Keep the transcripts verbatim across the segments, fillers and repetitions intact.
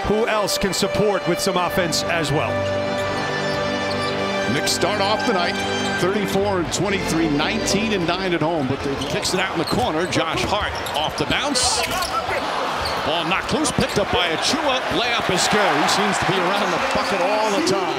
who else can support with some offense as well. Knicks start off the night thirty-four and twenty-three, nineteen and nine at home, but they kicks it out in the corner. Josh Hart off the bounce. Ball knocked loose, picked up by Achua. Layup is good. He seems to be around the bucket all the time.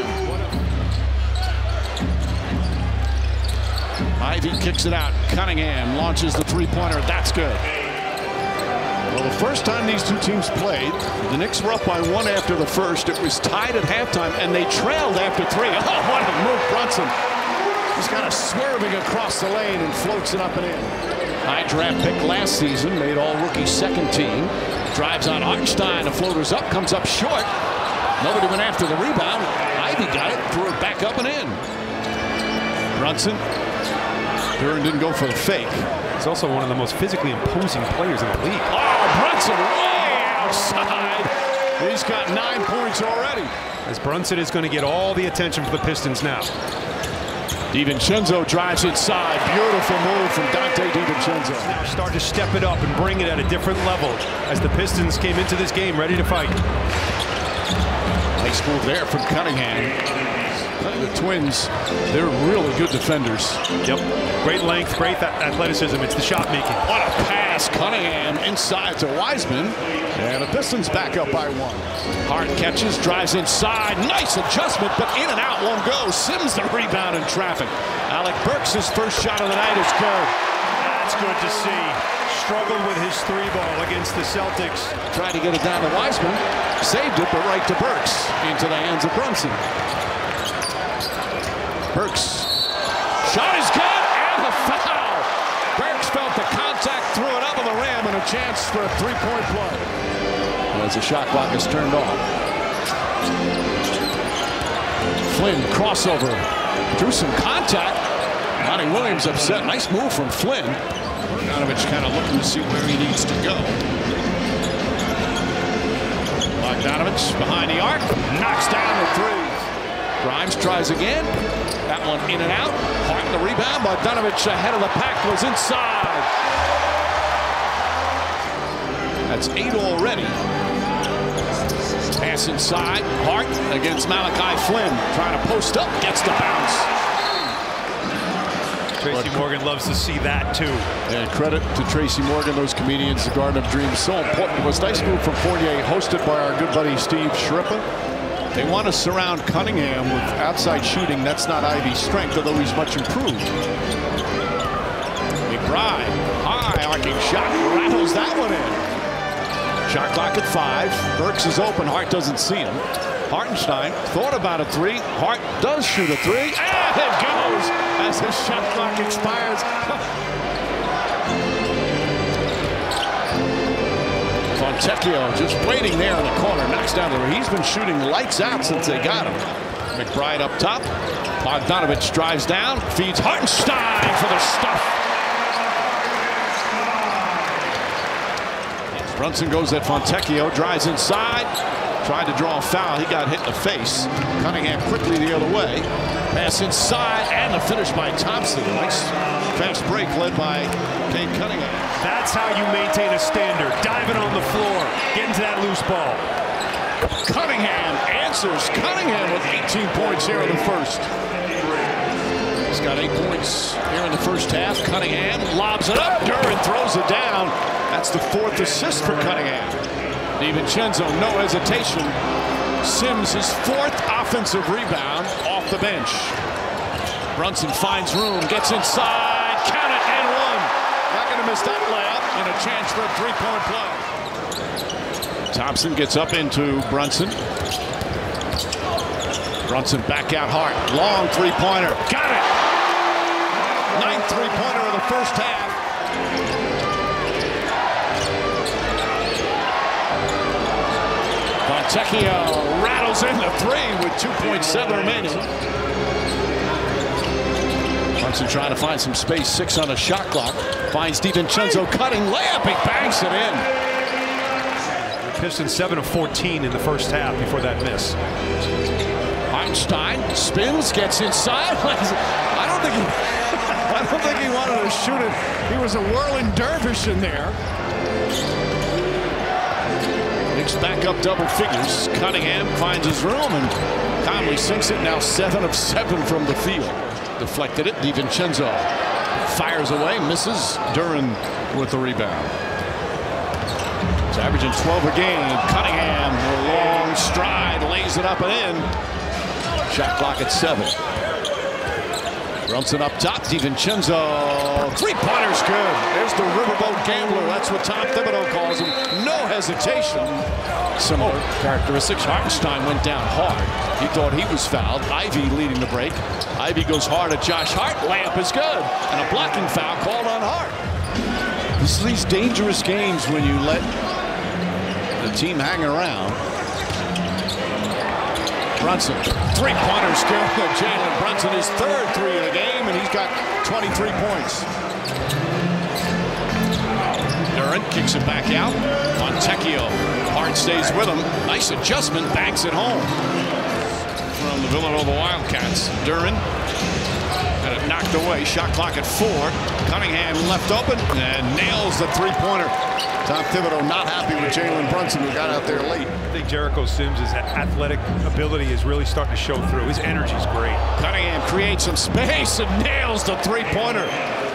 Ivy kicks it out. Cunningham launches the three-pointer. That's good. Well, the first time these two teams played, the Knicks were up by one after the first. It was tied at halftime, and they trailed after three. Oh, what a move, Brunson. He's kind of swerving across the lane and floats it up and in. High draft pick last season, made all-rookie second team. Drives on Hartenstein. The floater's up, comes up short. Nobody went after the rebound. Ivy got it, threw it back up and in. Brunson. Duran didn't go for the fake. He's also one of the most physically imposing players in the league. Oh, Brunson way outside. He's got nine points already. As Brunson is going to get all the attention for the Pistons now. DiVincenzo drives inside. Beautiful move from Dante DiVincenzo. Now start to step it up and bring it at a different level as the Pistons came into this game ready to fight. Nice move there from Cunningham. The Twins, they're really good defenders. Yep. Great length, great athleticism. It's the shot making. What a pass. Cunningham inside to Wiseman. And the Pistons back up by one. Hart catches, drives inside. Nice adjustment, but in and out won't go. Sims the rebound in traffic. Alec Burks' first shot of the night is good. That's good to see. Struggled with his three ball against the Celtics. Tried to get it down to Wiseman. Saved it, but right to Burks. Into the hands of Brunson. Burks. Shot is good, and the foul. Burks felt the contact, threw it up on the rim, and a chance for a three-point play. As the shot clock is turned off. Flynn crossover. Drew some contact. Monty Williams upset. Nice move from Flynn. Bogdanovich kind of looking to see where he needs to go. Bogdanovich behind the arc. Knocks down the three. Grimes tries again. That one in and out. Hart the rebound. Bogdanovich ahead of the pack was inside. That's eight already. Pass inside. Hart against Malachi Flynn. Trying to post up. Gets the bounce. Tracy Morgan loves to see that too. And credit to Tracy Morgan, those comedians, the Garden of Dreams, so important. It was a nice move from Fournier, hosted by our good buddy Steve Shrippa. They want to surround Cunningham with outside shooting. That's not Ivy's strength, although he's much improved. McBride, high arcing shot, rattles that one in. Shot clock at five. Burks is open. Hart doesn't see him. Hartenstein thought about a three. Hart does shoot a three. And it goes as the shot clock expires. Fontecchio just waiting there in the corner, knocks down the. He's been shooting lights out since they got him. McBride up top. Bogdanovich drives down, feeds Hartenstein for the stuff. Brunson goes at Fontecchio, drives inside, tried to draw a foul. He got hit in the face. Cunningham quickly the other way. Pass inside, and the finish by Thompson. Nice fast break led by Cade Cunningham. That's how you maintain a standard. Diving on the floor, getting to that loose ball. Cunningham answers. Cunningham with eighteen points here in the first. He's got eight points here in the first half. Cunningham lobs it up. Duran throws it down. That's the fourth assist for Cunningham. DiVincenzo, no hesitation. Sims his fourth offensive rebound off the bench. Brunson finds room, gets inside, count it, and one. Not going to miss that layup, and a chance for a three-point play. Thompson gets up into Brunson. Brunson back out Hart. Long three-pointer. Got it! Ninth three-pointer of the first half. Fontecchio rattles in the three with two point seven remaining. Brunson trying to find some space. Six on the shot clock. Finds DiVincenzo cutting. Layup. He banks it in. The Pistons seven of fourteen in the first half before that miss. Hartenstein spins, gets inside. I don't think he, I don't think he wanted to shoot it. He was a whirling dervish in there. Knicks back up double figures. Cunningham finds his room and Conley sinks it. Now seven of seven from the field. Deflected it. DiVincenzo fires away, misses. Duren with the rebound. He's averaging twelve a game. Cunningham with a long stride, lays it up and in. Shot clock at seven. Brunson up top. DiVincenzo. Three-pointer's good. There's the riverboat gambler. That's what Tom Thibodeau calls him. No hesitation. Similar characteristics. Hartenstein went down hard. He thought he was fouled. Ivy leading the break. Ivy goes hard at Josh Hart. Layup is good. And a blocking foul called on Hart. This is these dangerous games when you let the team hang around. Brunson, three-pointers good. Jalen Brunson, his third three of the game, and he's got twenty-three points. Duren kicks it back out. Fontecchio. Hart stays with him. Nice adjustment, banks it home. From the Villanova Wildcats. Duren had it knocked away. Shot clock at four. Cunningham left open and nails the three-pointer. Tom Thibodeau not happy with Jalen Brunson, who got out there late. I think Jericho Sims' athletic ability is really starting to show through. His energy's great. Cunningham creates some space and nails the three-pointer.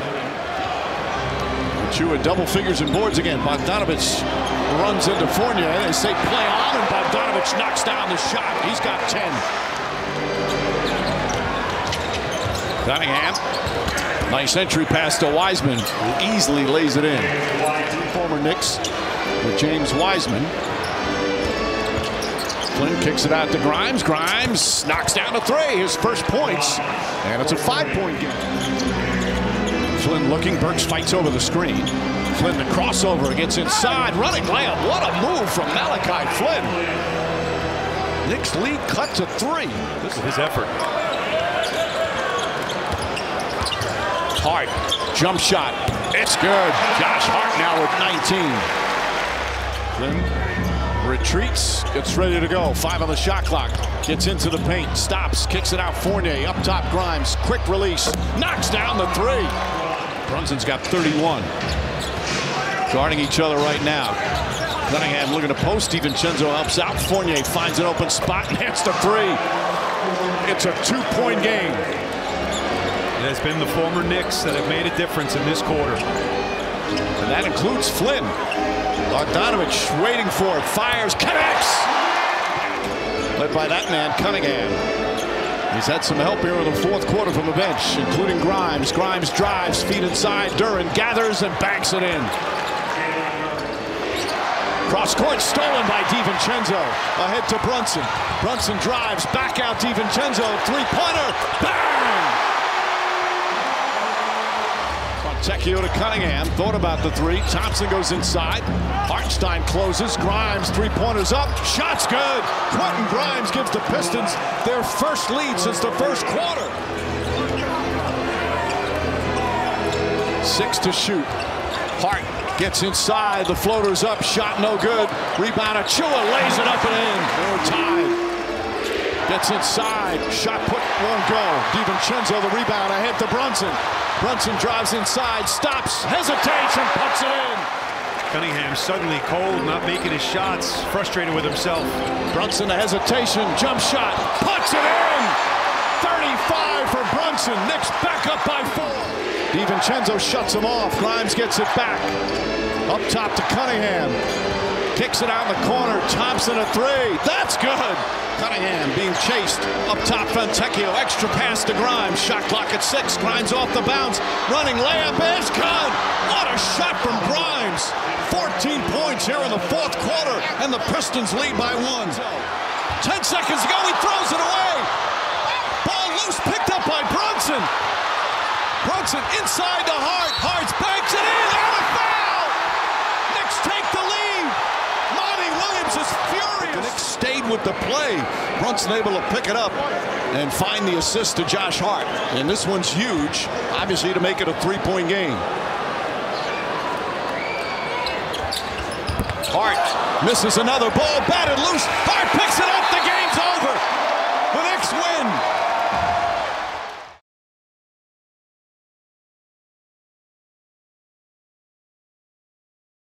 Chu at double figures and boards again. Bogdanovich runs into Fournier. They say play on, and Bogdanovich knocks down the shot. He's got ten. Cunningham. Nice entry pass to Wiseman, who easily lays it in. Former Knicks with James Wiseman. Flynn kicks it out to Grimes. Grimes knocks down a three, his first points, and it's a five-point game. Flynn looking, Burks fights over the screen. Flynn the crossover, gets inside, running layup. What a move from Malachi Flynn. Knicks lead cut to three. This is his effort. Hart, jump shot. It's good. Josh Hart now with nineteen. Flynn retreats, gets ready to go. Five on the shot clock. Gets into the paint, stops, kicks it out. Fournier up top. Grimes, quick release, knocks down the three. Brunson's got thirty-one. Guarding each other right now. Cunningham looking to post. DiVincenzo helps out. Fournier finds an open spot and hits the three. It's a two-point game. It has been the former Knicks that have made a difference in this quarter. And that includes Flynn. Bogdanovich waiting for it. Fires, connects. Led by that man, Cunningham. He's had some help here in the fourth quarter from the bench, including Grimes. Grimes drives, feet inside. Duren gathers and banks it in. Cross court stolen by DiVincenzo. Ahead to Brunson. Brunson drives, back out DiVincenzo. Three-pointer, bang! Fontecchio to Cunningham, thought about the three. Thompson goes inside. Hartenstein closes. Grimes, three-pointers up. Shot's good. Quentin Grimes gives the Pistons their first lead since the first quarter. Six to shoot. Hart gets inside. The floater's up. Shot no good. Rebound. Achua lays it up and in. They're tied. Gets inside. Shot put, won't go. DiVincenzo the rebound ahead to Brunson. Brunson drives inside, stops, hesitates, and puts it in. Cunningham suddenly cold, not making his shots, frustrated with himself. Brunson, a hesitation, jump shot, puts it in. thirty-five for Brunson. Knicks back up by four. DiVincenzo shuts him off. Grimes gets it back. Up top to Cunningham. Kicks it out in the corner. Thompson a three. That's good. Cunningham being chased. Up top, Fontecchio. Extra pass to Grimes. Shot clock at six. Grimes off the bounce. Running layup is good. What a shot from Grimes. fourteen points here in the fourth quarter, and the Pistons lead by one. Ten seconds to go. He throws it away. Ball loose, picked up by Brunson. Brunson inside to Hart. Hart's banks it in. And a foul. Knicks take the lead. Monty Williams is furious. The Knicks stayed with the play. Brunson able to pick it up and find the assist to Josh Hart. And this one's huge, obviously, to make it a three-point game. Hart misses another ball, batted loose. Hart picks it up. The game